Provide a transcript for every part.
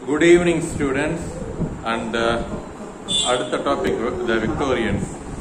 Good evening, students, and அடுத்த topic the Victorians.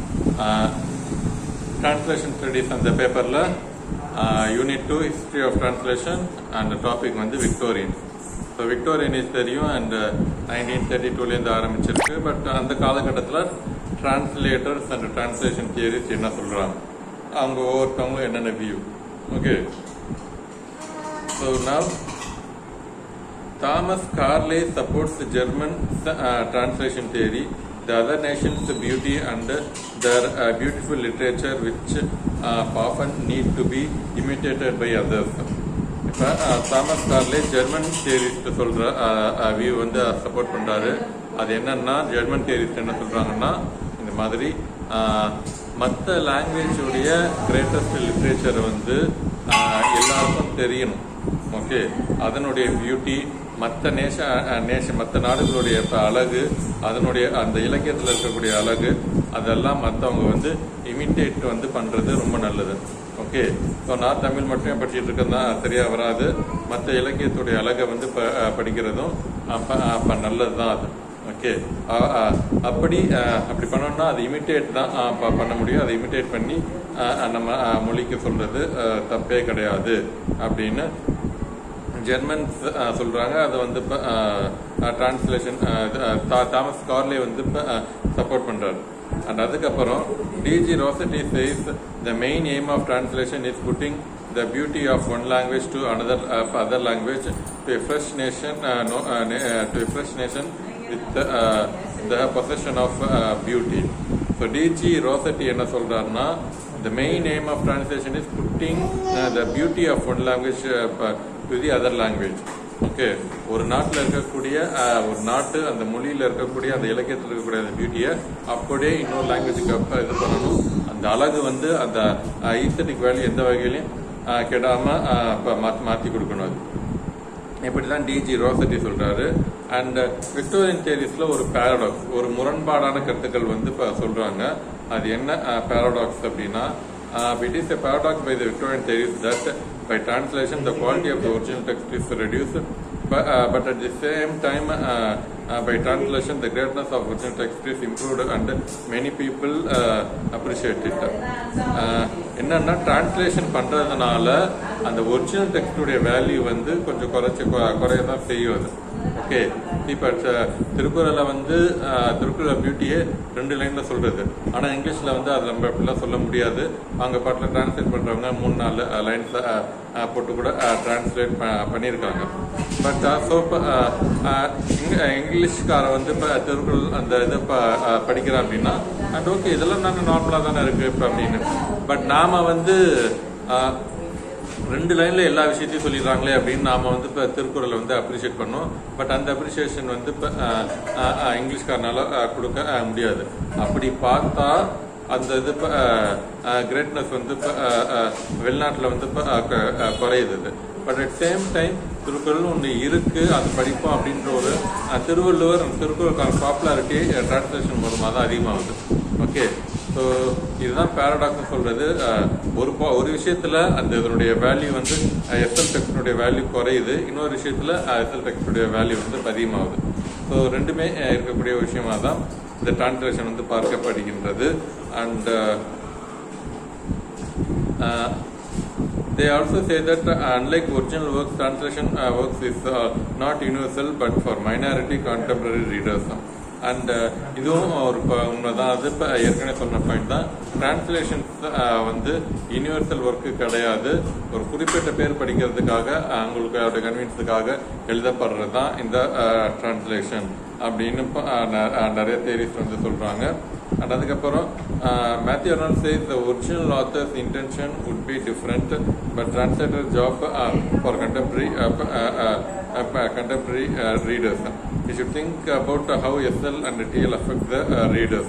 Translation studies on the paperல Unit 2 History of Translation and the topic வந்து Victorians. So Victorian is தெரியும் and 1932ல இருந்து ஆரம்பிச்சிருக்கு. But அந்த காலகட்டத்தில் translators and translation theories என்ன சொல்றாங்க, அவங்க ஒவ்வொருத்தவங்களும் என்னென்ன view. Okay. So now Thomas Carlyle supports the German translation theory, the other nations' beauty and their beautiful literature which often need to be imitated by others. Thomas Carlyle German theorist சொல்ற view வந்து support பண்றாரு. அது என்னன்னா, German theorist என்ன சொல்றாங்கன்னா, இந்த மாதிரி மற்ற லாங்குவேஜ் உடைய கிரேட்டஸ்ட் லிட்ரேச்சர் வந்து எல்லாருக்கும் தெரியணும். ஓகே, அதனுடைய பியூட்டி, மற்ற மற்ற நாடுகளுடைய அழகு, அதனுடைய அந்த இலக்கியத்தில் இருக்கக்கூடிய அழகு, அதெல்லாம் மற்றவங்க வந்து இமிட்டேட் வந்து பண்றது ரொம்ப நல்லது. ஓகே, ஸோ நான் தமிழ் மட்டும் படிச்சுட்டு இருக்கேன்னா சரியா வராது. மற்ற இலக்கியத்துடைய அழகை வந்து படிக்கிறதும் நல்லது தான் அது. ஓகே, அப்படி பண்ணோம்னா அது இமிட்டேட் தான் பண்ண முடியும். அதை இமிட்டேட் பண்ணி நம்ம மொழிக்கு சொல்றது தப்பே கிடையாது அப்படின்னு ஜெர்மன்ஸ் சொல்றாங்க. அதை வந்து டிரான்ஸ்லேஷன் தாமஸ் கார்லே வந்து சப்போர்ட் பண்றாரு. அண்ட் அதுக்கப்புறம் D.G. Rossetti says the main aim of translation is putting the beauty of one language to another other language to a fresh nation with the possession of beauty. So D.G. Rossetti என்ன சொல்றாருன்னா, the main aim of translation is putting the beauty of one language to the other language. Okay, ஒரு நாட்டில் இருக்கக்கூடிய ஒரு நாட்டு அந்த மொழியில இருக்கக்கூடிய அந்த இலக்கியத்தில் இருக்கக்கூடிய அந்த பியூட்டியை அப்படியே இன்னொரு லாங்குவேஜுக்கு இது பண்ணணும். அந்த அழகு வந்து அந்த ஈஸ்தட்டிக் வேல்யூ எந்த வகையிலையும் கெடாம மாற்றி கொடுக்கணும். அது இப்படிதான் D.G. Rossetti சொல்றாரு. அண்ட் விக்டோரியன் தியரிஸ்ல ஒரு பாரடாக்ஸ், ஒரு முரண்பாடான கருத்துக்கள் வந்து சொல்றாங்க. அது என்ன பாரடாக்ஸ் அப்படின்னா, it is a paradox by the Victorian theories that by translation the quality of the original text is reduced, but at the same time by translation the greatness of original text is improved and many people appreciate it. என்னன்னா, translation பண்றதுனால அந்த original டெக்ஸ்டுடைய value வந்து கொஞ்சம் குறையதான் செய்யும் அது. Okay, இப்ப திருக்குறளை வந்து திருக்குறள் பியூட்டியே 2 லைன்ல சொல்றது. ஆனா இங்கிலீஷ்ல வந்து அது நம்ம அப்படிலாம் சொல்ல முடியாது. அவங்க பாட்டில் டிரான்ஸ்லேட் பண்றவங்க 3-4 லைன்ஸ் போட்டு கூட டிரான்ஸ்லேட் பண்ணியிருக்காங்க. பட் ஸோ இங்கிலீஷ்கார வந்து இப்போ திருக்குறள் அந்த இது படிக்கிறோம் அப்படின்னா, அண்ட் ஓகே இதெல்லாம் நாங்கள் நார்மலா தானே இருக்கு இப்போ அப்படின்னு. பட் நாம வந்து 2 லைன்ல எல்லா விஷயத்தையும் சொல்லிடுறாங்களே அப்படின்னு நாம வந்து இப்போ திருக்குறளை வந்து அப்ரிஷியேட் பண்ணோம். பட் அந்த அப்ரிசியேஷன் வந்து இப்போ இங்கிலீஷ்காரனால கொடுக்க முடியாது. அப்படி பார்த்தா அந்த இது கிரேட்னஸ் வந்து இப்போ வெளிநாட்டில் வந்து இப்போ குறையுது. But at same time Thirukkural ஒன்று இருக்கு, அது படிப்போம் அப்படின்ற ஒரு திருவள்ளுவர் திருக்குறளுக்கான பாப்புலாரிட்டி டிரான்ஸ்லேஷன் மூலமாக தான் அதிகமாகுது. ஓகே, ஸோ இதுதான் பாரடாக்ஸ் சொல்றது. ஒரு விஷயத்துல அந்த இதனுடைய வேல்யூ வந்து எஸ்எல் டெக்ஸ்டுடைய வேல்யூ குறையுது, இன்னொரு விஷயத்துல எஸ்எல் டெக்ஸ்டுடைய வேல்யூ வந்து அதிகமாகுது. ஸோ ரெண்டுமே இருக்கக்கூடிய விஷயமா தான் இந்த டிரான்ஸ்லேஷன் வந்து பார்க்கப்படுகின்றது. And they also say that unlike original works, translation works is not universal but for minority contemporary readers. And இதுவும் ஒரு உண்மைதான். அது இப்போ ஏற்கனவே சொன்ன பாயிண்ட் தான். டிரான்ஸ்லேஷன்ஸ் வந்து யூனிவர்சல் ஒர்க்கு கிடையாது. ஒரு குறிப்பிட்ட பேர் படிக்கிறதுக்காக அவங்களுக்கு அவருடைய கன்வீனியன்ஸுக்காக எழுதப்படுறது தான் இந்த டிரான்ஸ்லேஷன் அப்படின்னு நிறைய தியரிஸ் வந்து சொல்றாங்க. அண்ட் அதுக்கப்புறம் Matthew Arnold says the original author's intention would be different, but translator's job for contemporary readers. We should think about how SL and TL affect the readers.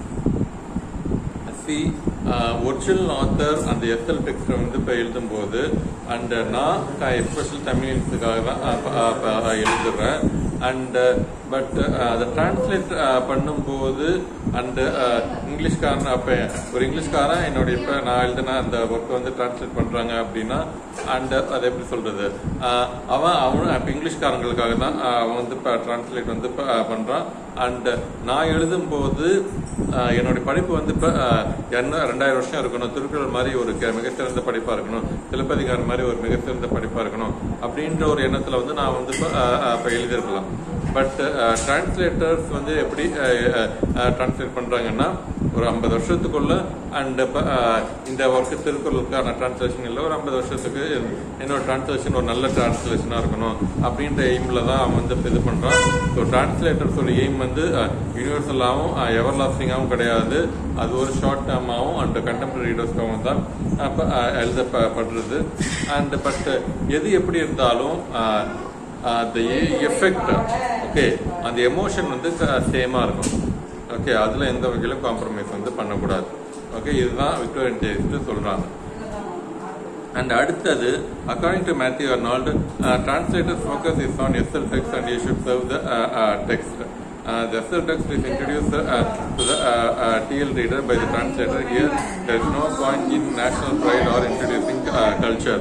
See, original author அந்த SL text வந்து இப்போ எழுதும்போது, and நான் special தமிழியன்ஸுக்காக தான் எழுதுறேன். And but அதை translate பண்ணும்போது அண்ட் இங்கிலீஷ்காரன் அப்போ ஒரு இங்கிலீஷ்காரன் என்னுடைய இப்போ நான் எழுதின அந்த ஒர்க்கை வந்து டிரான்ஸ்லேட் பண்ணுறாங்க அப்படின்னா அண்ட் அதை எப்படி சொல்றது அவன் இப்போ இங்கிலீஷ்காரங்களுக்காக தான் அவன் வந்து இப்போ டிரான்ஸ்லேட் வந்து பண்ணுறான். அண்ட் நான் எழுதும்போது என்னுடைய படிப்பு வந்து இப்போ என்ன 2000 வருஷம் இருக்கணும், திருக்குறள் மாதிரி ஒரு மிகச்சிறந்த படிப்பாக இருக்கணும், சிலப்பதிகாரம் மாதிரி ஒரு மிகச்சிறந்த படிப்பாக இருக்கணும் அப்படின்ற ஒரு எண்ணத்தில் வந்து நான் வந்து இப்போ எழுதியிருக்கலாம். பட் டிரான்ஸ்லேட்டர்ஸ் வந்து எப்படி டிரான்ஸ்லேட் பண்ணுறாங்கன்னா ஒரு 50 வருஷத்துக்குள்ள அண்ட் இந்த ஒர்க்கு திருக்குறளுக்கான டிரான்ஸ்லேஷன் இல்லை, ஒரு 50 வருஷத்துக்கு என்னோட டிரான்ஸ்லேஷன் ஒரு நல்ல டிரான்ஸ்லேஷனாக இருக்கணும் அப்படின்ற எய்மில் தான் அவன் வந்து இது பண்ணுறான். ஸோ டிரான்ஸ்லேட்டர்ஸோட எய்ம் வந்து யூனிவர்சலாகவும் எவர் லாஸ்டிங்காகவும் கிடையாது, அது ஒரு ஷார்ட் டேர்மாகவும் அண்ட் கண்டெம்பரரி ரீடர்ஸ்க்காகவும் தான் எழுதப்படுறது. அண்ட் பட் எது எப்படி இருந்தாலும் அந்த எஃபெக்ட் ஓகே அந்த எமோஷன் வந்து சேமாக இருக்கும். ஓகே அதில் எந்த வகையிலும் காம்ப்ரமைஸ் வந்து பண்ணக்கூடாது. ஓகே இதுதான் விக்டோரியன் டேஸ்ட் சொல்கிறாங்க. அண்ட் அடுத்தது according to Matthew Arnold translators focus is on SL text and you should serve the text. The SL text is introduced to the TL reader by the translator. Here there is no point in national pride or introducing culture.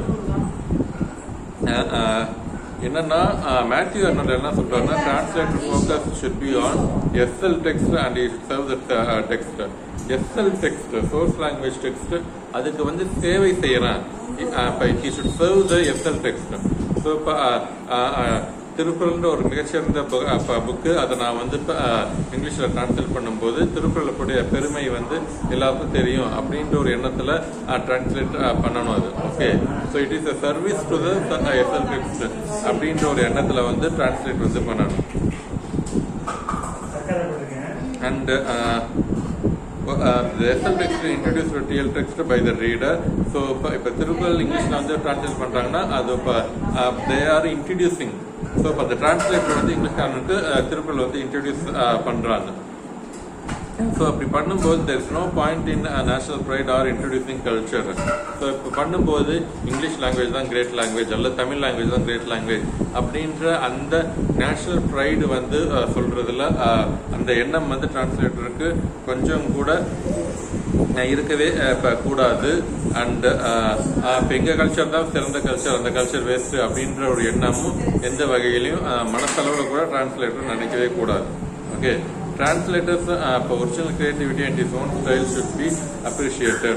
என்னன்னா Matthew Arnold என்ன சொல்றாருன்னா translator focus should be on SL text and you should serve the text. SL text source language text அதுக்கு வந்து சேவை செய்யறேன். he should serve the SL text. So இப்போ திருக்குறள்ன்ற ஒரு மிகச்சிறந்த புக்கு அதை நான் வந்து இங்கிலீஷில் டிரான்ஸ்லேட் பண்ணும்போது திருக்குறளுடைய பெருமை வந்து எல்லாருக்கும் தெரியும் அப்படின்ற ஒரு எண்ணத்தில் டிரான்ஸ்லேட் பண்ணணும் அது. Okay so it is a service to the SL text அப்படின்ற ஒரு எண்ணத்தில் வந்து டிரான்ஸ்லேட் வந்து பண்ணணும். And the SL text introduced to TL text by the reader. So இப்போ திருக்குறள் இங்கிலீஷ்ல வந்து டிரான்ஸ்லேட் பண்றாங்கன்னா அது they are introducing. ஸோ இப்போ அந்த டிரான்ஸ்லேட்டர் வந்து இங்கிலீஷ்காரனுக்கு திருக்குறள் வந்து இன்ட்ரடியூஸ் பண்றாங்க. ஸோ அப்படி பண்ணும்போது there is no point in national pride or introducing culture. So இப்போ பண்ணும்போது இங்கிலீஷ் லாங்குவேஜ் தான் கிரேட் லாங்குவேஜ் அல்ல தமிழ் லாங்குவேஜ் தான் கிரேட் லாங்குவேஜ் அப்படின்ற அந்த நேஷனல் ப்ரைடு வந்து சொல்றதுல அந்த எண்ணம் வந்து டிரான்ஸ்லேட்டருக்கு கொஞ்சம் கூட இருக்கவே கூடாது. அண்ட் இப்போ எங்க கல்ச்சர் தான் சிறந்த கல்ச்சர், அந்த கல்ச்சர் வேஸ்ட் அப்படின்ற ஒரு எண்ணமும் எந்த வகையிலையும் மனசளவில் கூட டிரான்ஸ்லேட்டர் நினைக்கவே கூடாது. Okay translators original creativity and his own style should be appreciated.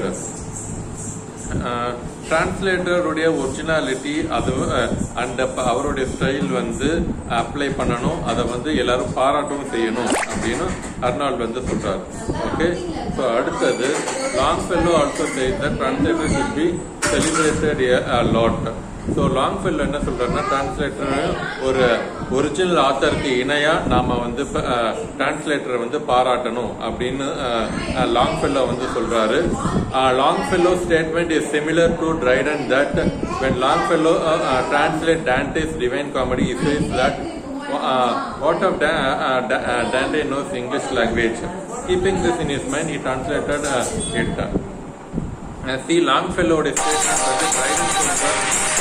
Translator உடைய ஒரிஜினாலிட்டி அது அண்ட் அவருடைய ஸ்டைல் வந்து அப்ளை பண்ணணும், அதை வந்து எல்லாரும் பாராட்டவும் செய்யணும் அப்படின்னு அர்னால்ட் வந்து சொல்றாரு. ஓகே ஸோ அடுத்தது Longfellow also said that translator should be celebrated a lot. So Longfellow என்ன சொல்றாருன்னா டிரான்ஸ்லேட்டர் ஒரு ஒரிஜினல் ஆத்தருக்கு இணையா நாம வந்து டிரான்ஸ்லேட்டரை வந்து பாராட்டணும் அப்படின்னு லாங்ஃபெல்லோ வந்து சொல்றாரு. Longfellow statement is similar to Dryden that when Longfellow translate Dante's Divine Comedy, he says that what of Dante knows English language. Keeping this in his mind, he translated it. See Longfellow statement that Dryden